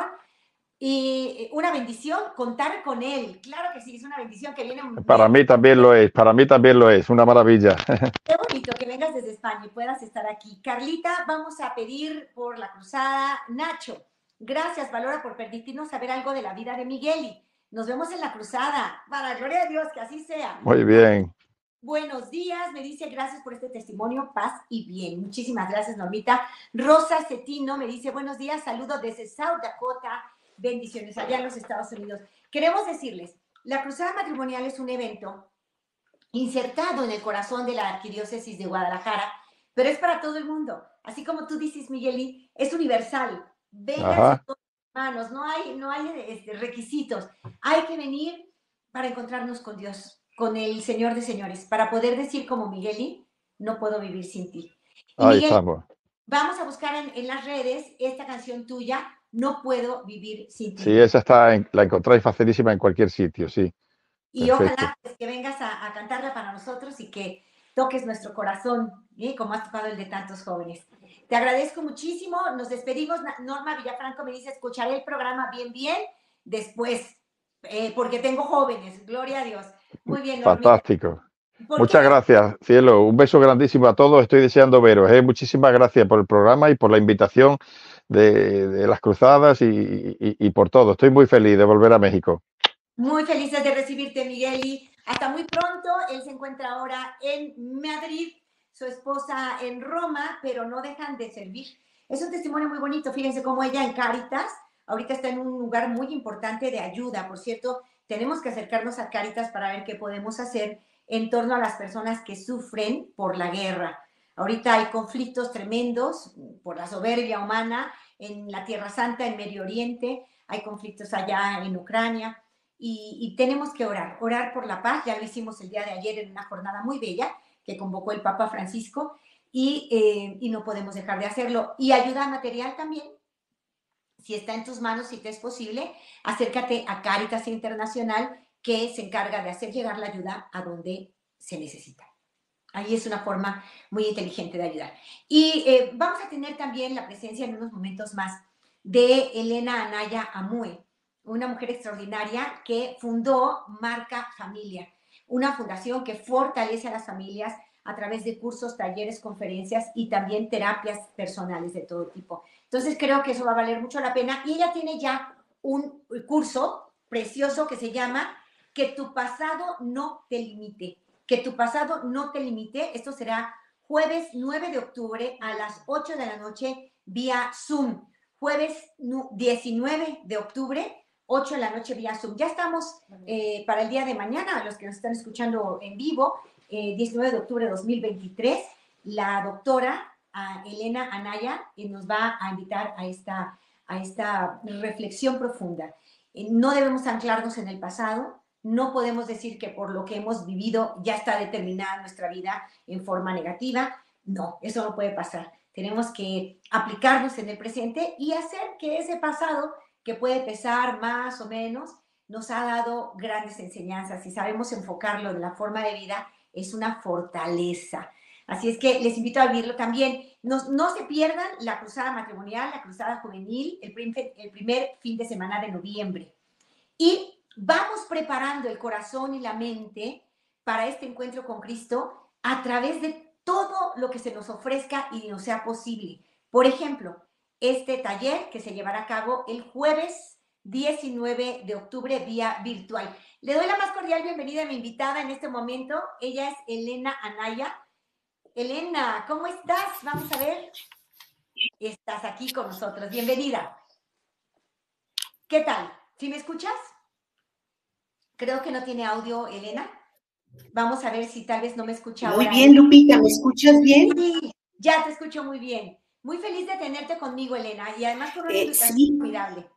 y una bendición contar con él. Claro que sí, es una bendición que viene. Para mí también lo es, para mí también lo es, una maravilla. Qué bonito que vengas desde España y puedas estar aquí. Carlita, vamos a pedir por la cruzada. Nacho, gracias, Valora, por permitirnos saber algo de la vida de Migueli. Nos vemos en la cruzada. Para la gloria de Dios, que así sea. Muy bien. Buenos días, me dice, gracias por este testimonio, paz y bien. Muchísimas gracias, Normita. Rosa Cetino me dice, buenos días, saludos desde South Dakota, bendiciones allá en los Estados Unidos. Queremos decirles, la cruzada matrimonial es un evento insertado en el corazón de la Arquidiócesis de Guadalajara, pero es para todo el mundo. Así como tú dices, Migueli, es universal. Vengan sus hermanos, no hay, no hay este, requisitos. Hay que venir para encontrarnos con Dios, con el Señor de señores, para poder decir como Migueli, no puedo vivir sin ti. Y Ahí Miguel, estamos. Vamos a buscar en, en las redes esta canción tuya, No puedo vivir sin ti. Sí, esa está en, la encontráis facilísima en cualquier sitio, sí. Y Perfecto. ojalá pues, que vengas a, a cantarla para nosotros y que toques nuestro corazón, ¿eh? Como has tocado el de tantos jóvenes. Te agradezco muchísimo, nos despedimos. Norma Villafranco me dice, escucharé el programa bien, bien, después, eh, porque tengo jóvenes, gloria a Dios. Muy bien, Normita. Fantástico. Muchas gracias, cielo. Un beso grandísimo a todos. Estoy deseando veros. ¿eh? Muchísimas gracias por el programa y por la invitación de, de las cruzadas y, y, y por todo. Estoy muy feliz de volver a México. Muy felices de recibirte, Migueli. Hasta muy pronto. Él se encuentra ahora en Madrid, su esposa en Roma, pero no dejan de servir. Es un testimonio muy bonito. Fíjense cómo ella en Cáritas, ahorita está en un lugar muy importante de ayuda. Por cierto, tenemos que acercarnos a Cáritas para ver qué podemos hacer en torno a las personas que sufren por la guerra. Ahorita hay conflictos tremendos por la soberbia humana en la Tierra Santa, en Medio Oriente. Hay conflictos allá en Ucrania. Y, y tenemos que orar, orar por la paz. Ya lo hicimos el día de ayer en una jornada muy bella que convocó el Papa Francisco y, eh, y no podemos dejar de hacerlo. Y ayuda material también. Si está en tus manos, si te es posible, acércate a Cáritas Internacional, que se encarga de hacer llegar la ayuda a donde se necesita. Ahí es una forma muy inteligente de ayudar. Y eh, vamos a tener también la presencia en unos momentos más de Elena Anaya Amue, una mujer extraordinaria que fundó Marca Familia, una fundación que fortalece a las familias a través de cursos, talleres, conferencias y también terapias personales de todo tipo. Entonces creo que eso va a valer mucho la pena. Y ella tiene ya un curso precioso que se llama Que tu pasado no te limite. Que tu pasado no te limite. Esto será jueves nueve de octubre a las ocho de la noche vía Zoom. Jueves diecinueve de octubre, ocho de la noche vía Zoom. Ya estamos eh, para el día de mañana, los que nos están escuchando en vivo, eh, diecinueve de octubre de dos mil veintitrés, la doctora uh, Elena Anaya eh, nos va a invitar a esta, a esta reflexión profunda. Eh, no debemos anclarnos en el pasado, no podemos decir que por lo que hemos vivido ya está determinada nuestra vida en forma negativa. No, eso no puede pasar. Tenemos que aplicarnos en el presente y hacer que ese pasado, que puede pesar más o menos, nos ha dado grandes enseñanzas. Si sabemos enfocarlo en la forma de vida, es una fortaleza. Así es que les invito a vivirlo también. No, no se pierdan la cruzada matrimonial, la cruzada juvenil, el primer, el primer fin de semana de noviembre. Y vamos preparando el corazón y la mente para este encuentro con Cristo a través de todo lo que se nos ofrezca y nos sea posible. Por ejemplo, este taller que se llevará a cabo el jueves diecinueve de octubre vía virtual. Le doy la más cordial bienvenida a mi invitada en este momento. Ella es Elena Anaya. Elena, ¿cómo estás? Vamos a ver. Estás aquí con nosotros. Bienvenida. ¿Qué tal? ¿Sí me escuchas? Creo que no tiene audio, Elena. Vamos a ver si tal vez no me escucha ahora. Muy ahora. bien, Lupita, ¿me escuchas bien? Sí, ya te escucho muy bien. Muy feliz de tenerte conmigo, Elena, y además con una Eh, invitación sí. formidable.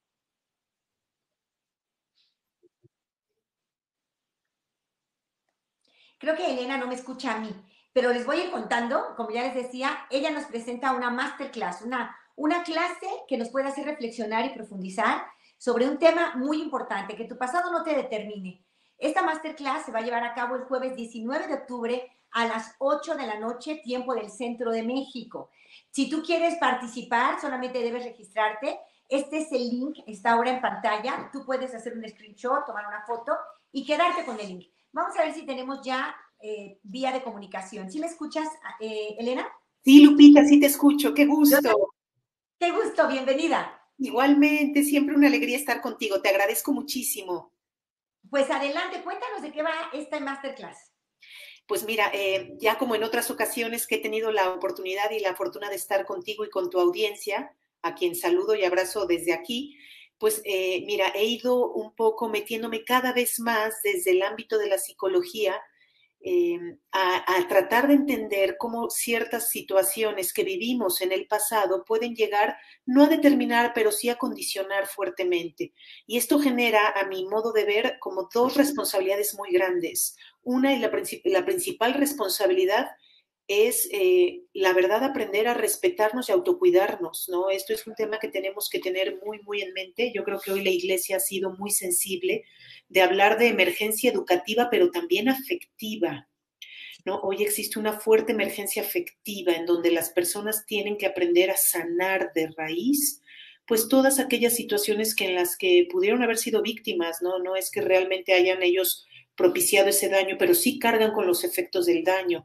Creo que Elena no me escucha a mí, pero les voy a ir contando, como ya les decía, ella nos presenta una masterclass, una, una clase que nos puede hacer reflexionar y profundizar sobre un tema muy importante, que tu pasado no te determine. Esta masterclass se va a llevar a cabo el jueves diecinueve de octubre a las ocho de la noche, tiempo del centro de México. Si tú quieres participar, solamente debes registrarte. Este es el link, está ahora en pantalla. Tú puedes hacer un screenshot, tomar una foto y quedarte con el link. Vamos a ver si tenemos ya eh, vía de comunicación. ¿Sí me escuchas, eh, Elena? Sí, Lupita, sí te escucho. Qué gusto. Qué gusto, bienvenida. Igualmente, siempre una alegría estar contigo. Te agradezco muchísimo. Pues adelante, cuéntanos de qué va esta masterclass. Pues mira, eh, ya como en otras ocasiones que he tenido la oportunidad y la fortuna de estar contigo y con tu audiencia, a quien saludo y abrazo desde aquí, pues eh, mira, he ido un poco metiéndome cada vez más desde el ámbito de la psicología eh, a, a tratar de entender cómo ciertas situaciones que vivimos en el pasado pueden llegar no a determinar, pero sí a condicionar fuertemente. Y esto genera, a mi modo de ver, como dos responsabilidades muy grandes. Una y la, princip la principal responsabilidad es, eh, la verdad, aprender a respetarnos y autocuidarnos, ¿no? Esto es un tema que tenemos que tener muy, muy en mente. Yo creo que hoy la Iglesia ha sido muy sensible de hablar de emergencia educativa, pero también afectiva, ¿no? Hoy existe una fuerte emergencia afectiva en donde las personas tienen que aprender a sanar de raíz, pues todas aquellas situaciones que en las que pudieron haber sido víctimas, ¿no? No es que realmente hayan ellos propiciado ese daño, pero sí cargan con los efectos del daño.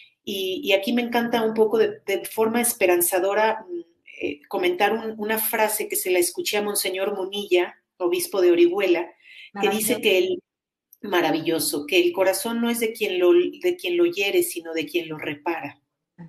Y, y aquí me encanta un poco de, de forma esperanzadora eh, comentar un, una frase que se la escuché a Monseñor Munilla, obispo de Orihuela, que dice que el maravilloso, que el corazón no es de quien lo, de quien lo hiere, sino de quien lo repara.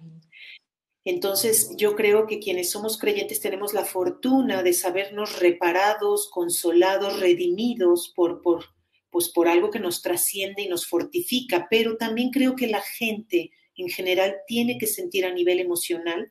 Entonces, yo creo que quienes somos creyentes tenemos la fortuna de sabernos reparados, consolados, redimidos por, por, pues por algo que nos trasciende y nos fortifica, pero también creo que la gente en general tiene que sentir a nivel emocional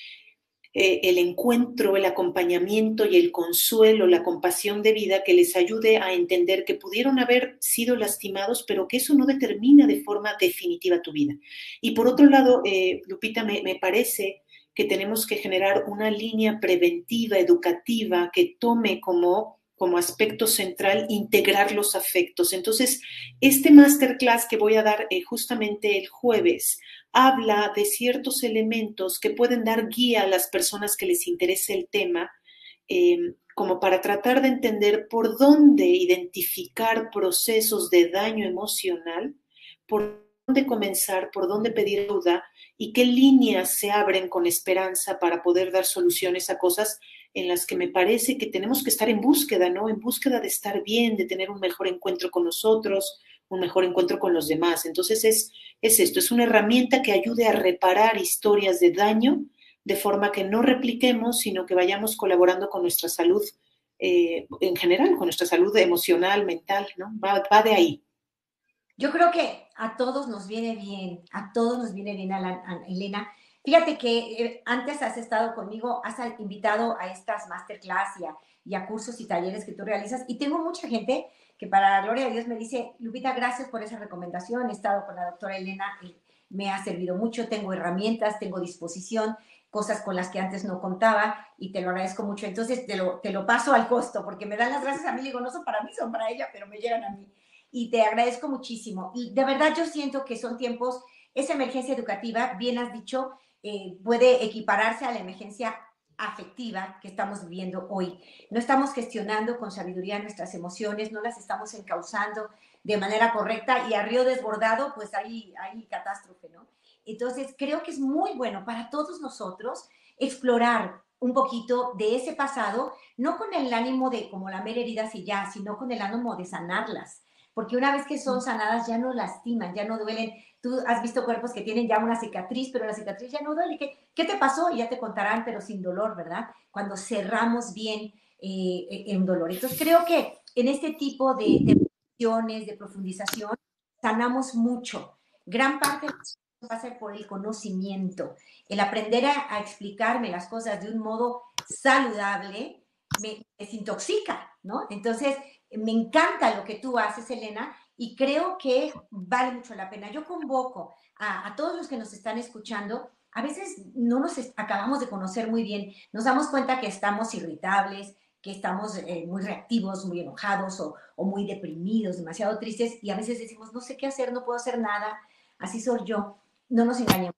eh, el encuentro, el acompañamiento y el consuelo, la compasión de vida que les ayude a entender que pudieron haber sido lastimados, pero que eso no determina de forma definitiva tu vida. Y por otro lado, eh, Lupita, me, me parece que tenemos que generar una línea preventiva, educativa, que tome como como aspecto central integrar los afectos. Entonces, este masterclass que voy a dar eh, justamente el jueves habla de ciertos elementos que pueden dar guía a las personas que les interese el tema, eh, como para tratar de entender por dónde identificar procesos de daño emocional, por dónde comenzar, por dónde pedir ayuda y qué líneas se abren con esperanza para poder dar soluciones a cosas en las que me parece que tenemos que estar en búsqueda, ¿no? En búsqueda de estar bien, de tener un mejor encuentro con nosotros, un mejor encuentro con los demás. Entonces es, es esto, es una herramienta que ayude a reparar historias de daño de forma que no repliquemos, sino que vayamos colaborando con nuestra salud eh, en general, con nuestra salud emocional, mental, ¿no? Va, va de ahí. Yo creo que a todos nos viene bien, a todos nos viene bien, a la, a Elena. Fíjate que eh, antes has estado conmigo, has invitado a estas masterclass y a, y a cursos y talleres que tú realizas, y tengo mucha gente que para la gloria de Dios me dice, Lupita, gracias por esa recomendación, he estado con la doctora Elena y me ha servido mucho, tengo herramientas, tengo disposición, cosas con las que antes no contaba y te lo agradezco mucho. Entonces te lo, te lo paso al costo, porque me dan las gracias a mí, digo, no son para mí, son para ella, pero me llegan a mí. Y te agradezco muchísimo. Y de verdad yo siento que son tiempos, esa emergencia educativa, bien has dicho, eh, puede equipararse a la emergencia afectiva que estamos viviendo hoy. No estamos gestionando con sabiduría nuestras emociones, no las estamos encauzando de manera correcta y a río desbordado, pues hay, hay catástrofe, ¿no? Entonces, creo que es muy bueno para todos nosotros explorar un poquito de ese pasado, no con el ánimo de como lamer heridas y ya, sino con el ánimo de sanarlas, porque una vez que son sanadas ya no lastiman, ya no duelen. Tú has visto cuerpos que tienen ya una cicatriz, pero la cicatriz ya no duele. ¿Qué, qué te pasó? Y ya te contarán, pero sin dolor, ¿verdad? Cuando cerramos bien eh, en dolor. Entonces, creo que en este tipo de, de reflexiones, de profundización, sanamos mucho. Gran parte va a ser por el conocimiento, el aprender a, a explicarme las cosas de un modo saludable me desintoxica, ¿no? Entonces, me encanta lo que tú haces, Elena, y creo que vale mucho la pena. Yo convoco a, a todos los que nos están escuchando. A veces no nos acabamos de conocer muy bien, nos damos cuenta que estamos irritables, que estamos eh, muy reactivos, muy enojados o, o muy deprimidos, demasiado tristes, y a veces decimos, no sé qué hacer, no puedo hacer nada, así soy yo. No nos engañemos.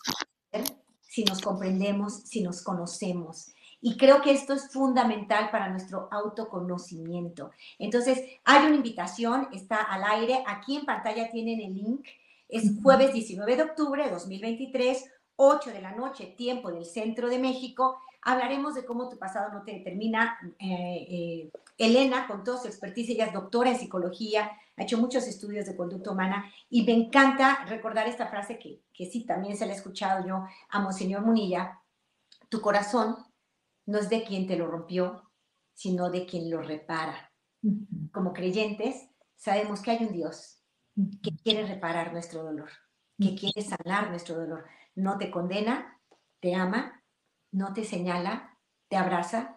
Si nos comprendemos, si nos conocemos. Y creo que esto es fundamental para nuestro autoconocimiento. Entonces, hay una invitación, está al aire. Aquí en pantalla tienen el link. Es jueves diecinueve de octubre de dos mil veintitrés, ocho de la noche, tiempo del centro de México. Hablaremos de cómo tu pasado no te determina. Eh, eh, Elena, con toda su expertise, ella es doctora en psicología, ha hecho muchos estudios de conducta humana y me encanta recordar esta frase que, que sí, también se la he escuchado yo a Monseñor Munilla: tu corazón no es de quien te lo rompió, sino de quien lo repara. Uh-huh. Como creyentes, sabemos que hay un Dios que quiere reparar nuestro dolor, que quiere sanar nuestro dolor. No te condena, te ama, no te señala, te abraza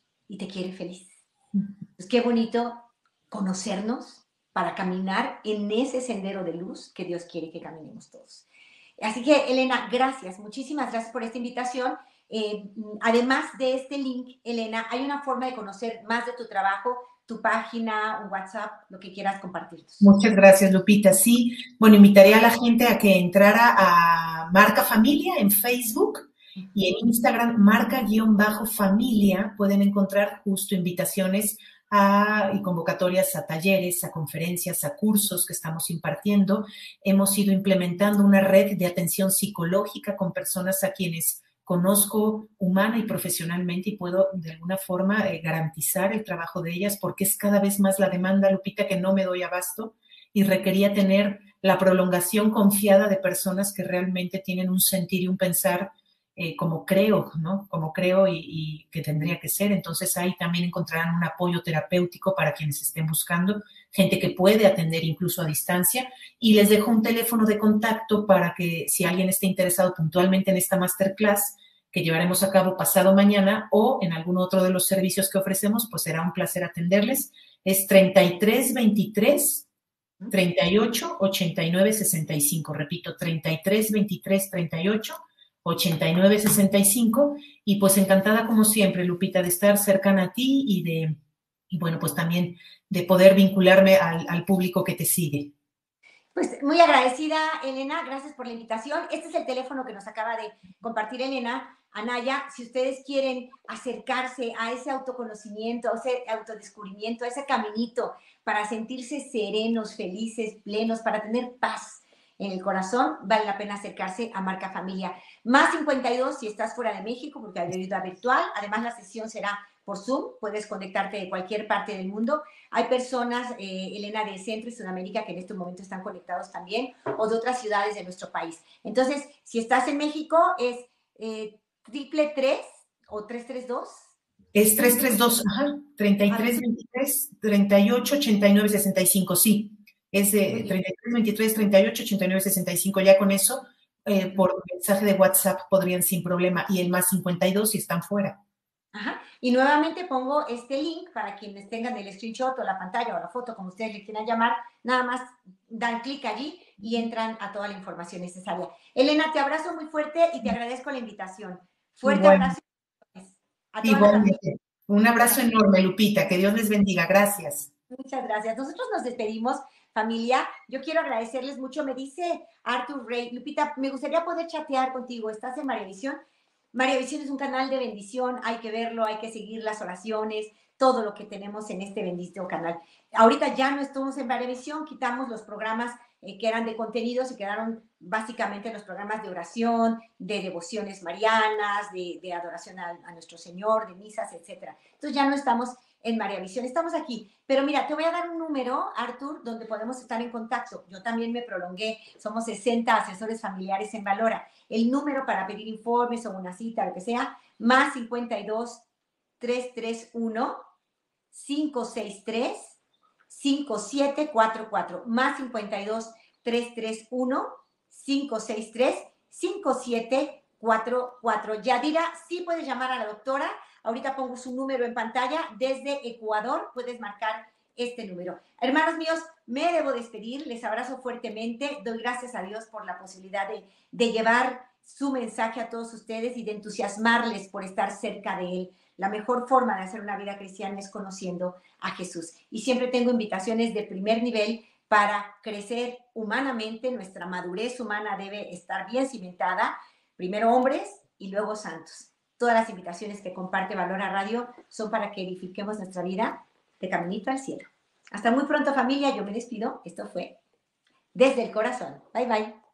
y te quiere feliz. Pues qué bonito conocernos para caminar en ese sendero de luz que Dios quiere que caminemos todos. Así que, Elena, gracias, muchísimas gracias por esta invitación. Eh, además de este link, Elena, hay una forma de conocer más de tu trabajo, tu página, un WhatsApp, lo que quieras compartirnos. Muchas gracias, Lupita. Sí, bueno, invitaría a la gente a que entrara a Marca Familia en Facebook y en Instagram, marca-familia, pueden encontrar justo invitaciones a, y convocatorias a talleres, a conferencias, a cursos que estamos impartiendo. Hemos ido implementando una red de atención psicológica con personas a quienes conozco humana y profesionalmente y puedo de alguna forma eh, garantizar el trabajo de ellas porque es cada vez más la demanda, Lupita, que no me doy abasto y requería tener la prolongación confiada de personas que realmente tienen un sentir y un pensar eh, como creo, ¿no? Como creo y, y que tendría que ser. Entonces ahí también encontrarán un apoyo terapéutico para quienes estén buscando, gente que puede atender incluso a distancia, y les dejo un teléfono de contacto para que si alguien está interesado puntualmente en esta masterclass que llevaremos a cabo pasado mañana o en algún otro de los servicios que ofrecemos, pues será un placer atenderles. Es treinta y tres veintitrés treinta y ocho ochenta y nueve sesenta y cinco. Repito, treinta y tres veintitrés treinta y ocho ochenta y nueve sesenta y cinco. Y pues encantada como siempre, Lupita, de estar cercana a ti y de, y bueno, pues también de poder vincularme al, al público que te sigue. Pues muy agradecida, Elena, gracias por la invitación. Este es el teléfono que nos acaba de compartir Elena. Anaya, si ustedes quieren acercarse a ese autoconocimiento, a ese autodescubrimiento, a ese caminito para sentirse serenos, felices, plenos, para tener paz en el corazón, vale la pena acercarse a Marca Familia. Más cincuenta y dos si estás fuera de México, porque hay ayuda virtual. Además, la sesión será por Zoom, puedes conectarte de cualquier parte del mundo. Hay personas, eh, Elena, de Centro y Sudamérica que en este momento están conectados también, o de otras ciudades de nuestro país. Entonces, si estás en México, es eh, triple tres o tres tres dos. Es tres tres dos, ajá, treinta y tres veintitrés treinta y ocho ochenta y nueve sesenta y cinco, sí. Es de treinta y tres veintitrés treinta y ocho ochenta y nueve sesenta y cinco. Ya con eso, eh, por mensaje de WhatsApp podrían sin problema. Y el más cincuenta y dos si están fuera. Ajá. Y nuevamente pongo este link para quienes tengan el screenshot o la pantalla o la foto, como ustedes le quieran llamar, nada más dan clic allí y entran a toda la información necesaria. Elena, te abrazo muy fuerte y te agradezco la invitación. Fuerte Igual. abrazo. A Igualmente. Un abrazo enorme, Lupita. Que Dios les bendiga. Gracias. Muchas gracias. Nosotros nos despedimos, familia. Yo quiero agradecerles mucho. Me dice Arthur Rey, Lupita, me gustaría poder chatear contigo. ¿Estás en Maravisión? María Visión es un canal de bendición, hay que verlo, hay que seguir las oraciones, todo lo que tenemos en este bendito canal. Ahorita ya no estamos en María Visión, quitamos los programas eh, que eran de contenidos y quedaron básicamente los programas de oración, de devociones marianas, de, de adoración a, a nuestro Señor, de misas, etcétera. Entonces ya no estamos en María Visión, estamos aquí. Pero mira, te voy a dar un número, Artur, donde podemos estar en contacto. Yo también me prolongué, somos sesenta asesores familiares en Valora. El número para pedir informes o una cita, lo que sea, más cincuenta y dos, trescientos treinta y uno, quinientos sesenta y tres, cincuenta y siete cuarenta y cuatro, más cincuenta y dos, trescientos treinta y uno, quinientos sesenta y tres, cincuenta y siete cuarenta y cuatro. Yadira, sí puedes llamar a la doctora. Ahorita pongo su número en pantalla. Desde Ecuador puedes marcar este número. Hermanos míos, me debo despedir. Les abrazo fuertemente. Doy gracias a Dios por la posibilidad de, de llevar su mensaje a todos ustedes y de entusiasmarles por estar cerca de Él. La mejor forma de hacer una vida cristiana es conociendo a Jesús. Y siempre tengo invitaciones de primer nivel para crecer humanamente. Nuestra madurez humana debe estar bien cimentada. Primero hombres y luego santos. Todas las invitaciones que comparte Valora Radio son para que edifiquemos nuestra vida de caminito al cielo. Hasta muy pronto, familia. Yo me despido. Esto fue Desde el Corazón. Bye, bye.